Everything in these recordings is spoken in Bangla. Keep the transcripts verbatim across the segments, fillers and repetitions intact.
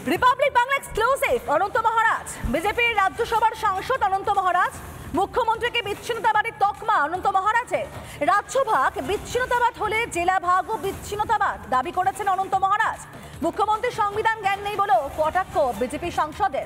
Republic Bangla exclusive Ananta Maharaj. বিজেপির রাজ্যসভার সাংসদ অনন্ত মহারাজ মুখ্যমন্ত্রীকে বিচ্ছিন্নতাবাদী তকমা অনন্ত মহারাজের। রাজ্যভাগ বিচ্ছিন্নতাবাদ হলে জেলা ভাগও বিচ্ছিন্নতাবাদ দাবি করেছেন অনন্ত মহারাজ। মুখ্যমন্ত্রীর সংবিধান জ্ঞান নেই বলেও কটাক্ষ বিজেপি সাংসদের।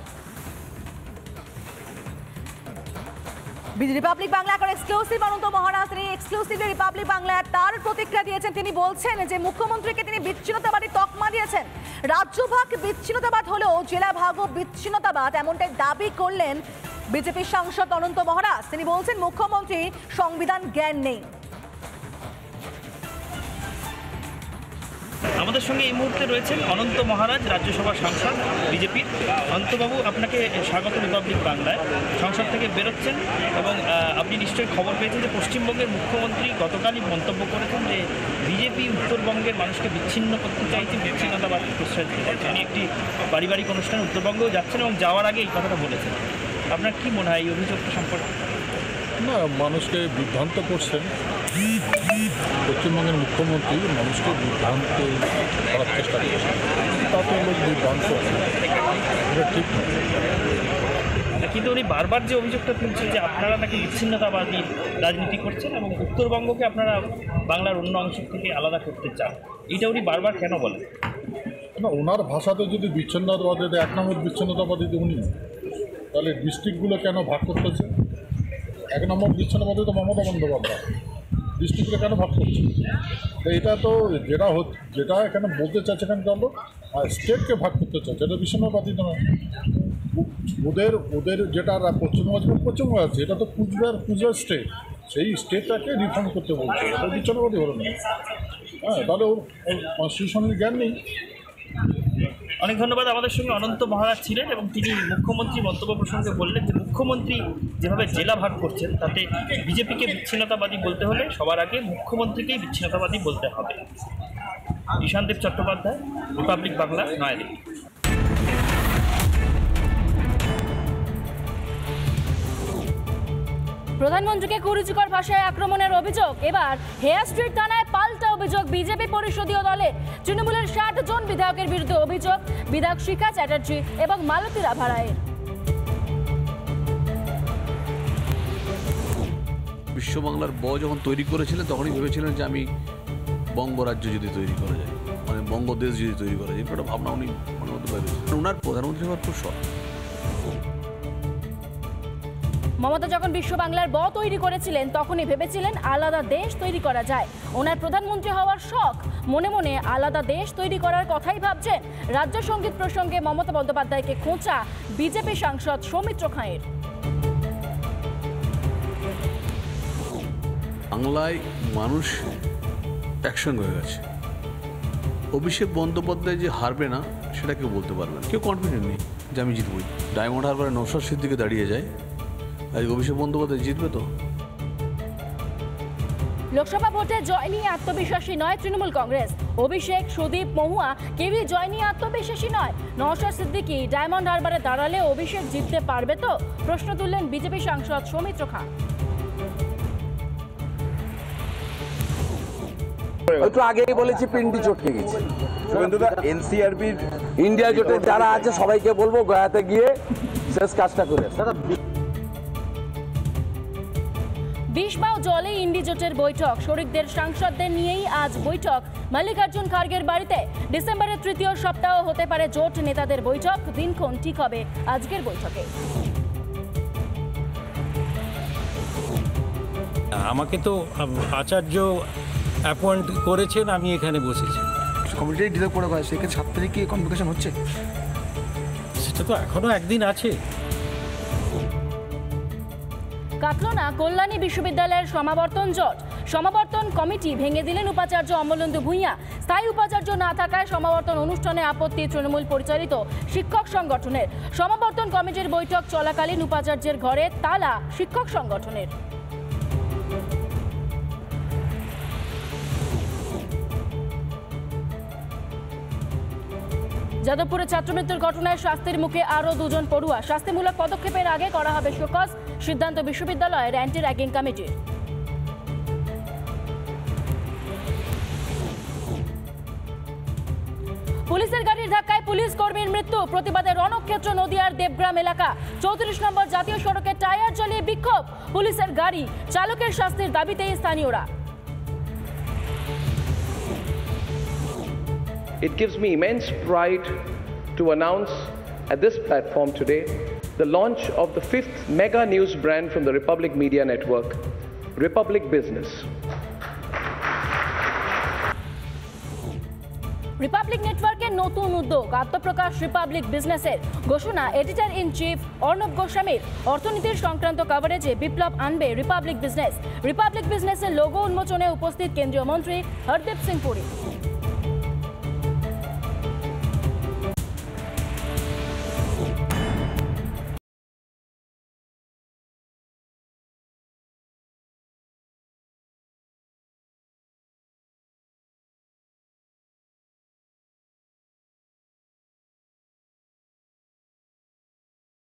রিপাবলিক বাংলা এখন এক্সক্লুসিভ অনন্ত মহারাজ তিনি এক্সক্লুসিভলি রিপাবলিক বাংলায় তার প্রতিক্রিয়া দিয়েছেন। তিনি বলছেন যে মুখ্যমন্ত্রীকে তিনি বিচ্ছিন্নতাবাদী তকমা দিয়েছেন। রাজ্যভাগ বিচ্ছিন্নতাবাদ হলেও জেলা ভাগও বিচ্ছিন্নতাবাদ এমনটাই দাবি করলেন বিজেপির সাংসদ অনন্ত মহারাজ। তিনি বলছেন মুখ্যমন্ত্রী সংবিধান জ্ঞান নেই। আমাদের সঙ্গে এই মুহূর্তে রয়েছেন অনন্ত মহারাজ, রাজ্যসভার সাংসদ বিজেপির। অনন্তবাবু, আপনাকে স্বাগত রিপাবলিক বাংলায়। সংসদ থেকে বেরোচ্ছেন এবং আপনি নিশ্চয়ই খবর পেয়েছেন যে পশ্চিমবঙ্গের মুখ্যমন্ত্রী গতকালই মন্তব্য করেছেন যে বিজেপি উত্তরবঙ্গের মানুষকে বিচ্ছিন্ন করতে চাইছে, বিচ্ছিন্নতাবাদ প্রশ্রয় দিতে চাইছে। উনি একটি পারিবারিক অনুষ্ঠানে উত্তরবঙ্গেও যাচ্ছেন এবং যাওয়ার আগে এই কথাটা বলেছেন। আপনার কি মনে হয় এই অভিযোগটা সম্পর্কে? না, মানুষকে বিভ্রান্ত করছেন। পশ্চিমবঙ্গের মুখ্যমন্ত্রী মানুষকে বিভ্রান্ত করার চেষ্টা করছেন, তাতে লোক বিভ্রান্ত এটা ঠিক নয়। কিন্তু উনি বারবার যে অভিযোগটা তুলছেন যে আপনারা নাকি বিচ্ছিন্নতাবাদী রাজনীতি করছেন এবং উত্তরবঙ্গকে আপনারা বাংলার অন্য অংশ থেকে আলাদা করতে চান, এটা উনি বারবার কেন বলেন? না, ওনার ভাষাতে যদি বিচ্ছিন্নতাবাদী এক নম্বর বিচ্ছিন্নতাবাদী উনি, তাহলে ডিস্ট্রিক্টগুলো কেন ভাগ করতেছে? এক নম্বর বিচ্ছিন্নতাবাদী তো মমতা বন্দ্যোপাধ্যায়, ডিস্ট্রিক্টকে কেন ভাগ করছে? তো এটা তো যেটা হচ্ছে, যেটা এখানে বলতে চাচ্ছে এখানে কেন স্টেটকে ভাগ করতে চাচ্ছে, এটা বিচ্ছিন্নতাবাদী নয়। ওদের ওদের যেটা পশ্চিমবঙ্গ পশ্চিমবঙ্গ আছে, এটা তো কুচবিহার কুচবিহার স্টেট, সেই স্টেটটাকে রিফর্ম করতে বলছে, এটা বিচ্ছিন্নতাবাদী হলো না। হ্যাঁ, তাহলে ওর কনস্টিটিউশনাল জ্ঞান নেই। অনেক ধন্যবাদ। আমাদের সঙ্গে অনন্ত মহারাজ ছিলেন এবং তিনি মুখ্যমন্ত্রী মন্তব্য প্রসঙ্গে বললেন যে মুখ্যমন্ত্রী যেভাবে জেলা ভাগ করছেন তাতে বিজেপিকে বিচ্ছিন্নতাবাদী বলতে হলে সবার আগে মুখ্যমন্ত্রীকেই বিচ্ছিন্নতাবাদী বলতে হবে। ঈশানদেব চট্টোপাধ্যায়, রিপাবলিক বাংলা, নয়াদিল্লি। প্রধানমন্ত্রীকে কুরুচিকর ভাষায় আক্রমণের অভিযোগ। এবার হেয়ার স্ট্রিট থানায় পাল্টা অভিযোগ বিজেপি পরিষদীয় দলে। তৃণমূলের ষাট জন বিধায়কের বিরুদ্ধে অভিযোগ বিধায়ক শিখা চ্যাটার্জি এবং মালতী রাভা রায়ের। বিশ্ব বাংলার ব যখন তৈরি করেছিলেন তখনই ভেবেছিলেন যে আমি বঙ্গরাজ্য যদি তৈরি করা যায়, মানে বঙ্গদেশ যদি তৈরি করা যায়, একটা ভাবনা উনি মনে করতে পারেন। ওনার প্রধানমন্ত্রী হওয়ার খুব শখ। মমতা যখন বিশ্ব বাংলার ব তৈরি করেছিলেন তখনই ভেবেছিলেন আলাদা দেশ তৈরি করা যায়। ওনার প্রধানমন্ত্রী হওয়ার শখ, মনে মনে আলাদা দেশ তৈরি করার কথাই ভাবছেন। রাজ্য সঙ্গীত প্রসঙ্গে মমতা বন্দ্যোপাধ্যায়কে খোঁচা বিজেপি সাংসদ সৌমিত্র খাঁয়ের। বাংলায় মানুষ একসঙ্গে হয়ে গেছে। অভিষেক বন্দ্যোপাধ্যায় যে হারবে না সেটা কেউ বলতে পারবে না, কেউ কনফিডেন্ট নেই যে আমি জিতবই। ডায়মন্ড হারবারে নওশাদ সিদ্দিকী দাঁড়িয়ে যায়, আজ অভিষেক বন্দ্যোপাধ্যায় জিতবে তো? লোকসভা ভোটে জয় নিয়ে আত্মবিশ্বাসী নয় তৃণমূল কংগ্রেস। অভিষেক, সুদীপ, মহুয়া কেউই জয় নিয়ে আত্মবিশ্বাসী নয়। নওশাদ সিদ্দিকী ডায়মন্ড হারবারে দাঁড়ালে অভিষেক জিততে পারবে তো, প্রশ্ন তুললেন বিজেপি সাংসদ সৌমিত্র খাঁ। একটু আগেই বলেছি পিন্ডি চটকে গেছে। এনসিআরবির ইন্ডিয়া জোটে যারা আছে সবাইকে বলবো গয়াতে গিয়ে শেষ কাজটা করে। বিশবাও জলে ইন্ডি জোটের বৈঠক, শরিকদের সাংসদদের নিয়েই আজ বৈঠক মল্লিকার্জুন খার্গের বাড়িতে। ডিসেম্বরের তৃতীয় সপ্তাহ হতে পারে জোট নেতাদের বৈঠক, দিনক্ষণ ঠিক হবে আজকের বৈঠকে। আমাকে তো আচার্য অ্যাপয়েন্ট করেছেন, আমি এখানে বসেছি। কমিটি ডিজার্ভ করা হয়, সেক্ষেত্রে সাত তারিখে কনভোকেশন হচ্ছে, সেটা তো এখনো একদিন আছে। কাটল না কল্যাণী বিশ্ববিদ্যালয়ের সমাবর্তন জট। সমাবর্তন কমিটি ভেঙে দিলেন উপাচার্য অমলেন্দু ভূঁইয়া। স্থায়ী উপাচার্য না থাকায় সমাবর্তন অনুষ্ঠানে আপত্তি তৃণমূল পরিচালিত শিক্ষক সংগঠনের। সমাবর্তন কমিটির বৈঠক চলাকালীন উপাচার্যের ঘরে তালা শিক্ষক সংগঠনের। যাদবপুরে ছাত্রমৃত্যুর ঘটনায় শাস্তির মুখে আরও দুজন পড়ুয়া। শাস্তিমূলক পদক্ষেপের আগে করা হবে শোকজ, সিদ্ধান্ত বিশ্ববিদ্যালয়ের অ্যান্টি র্যাগিং কমিটির। পুলিশের গাড়ির ধাক্কায় পুলিশ কর্মীর মৃত্যু, প্রতিবাদে রণক্ষেত্র নদিয়ার দেবগ্রাম এলাকা। চৌত্রিশ নম্বর জাতীয় সড়কে টায়ার জ্বালিয়ে বিক্ষোভ, পুলিশের গাড়ি চালকের শাস্তির দাবিতে স্থানীয়রা। It gives me immense pride to announce at this platform today the launch of the fifth mega news brand from the Republic Media Network, Republic Business. Republic নেটওয়ার্কের নতুন উদ্যোগ, আত্মপ্রকাশ রিপাবলিক বিজনেসের। ঘোষণা এডিটর ইন চিফ অর্ণব গোস্বামীর। অর্থনীতির সংক্রান্ত কভারেজে বিপ্লব আনবে রিপাবলিক বিজনেস। রিপাবলিক বিজনেসের লোগো উন্মোচনে উপস্থিত কেন্দ্রীয় মন্ত্রী হরদীপ সিং পুরী।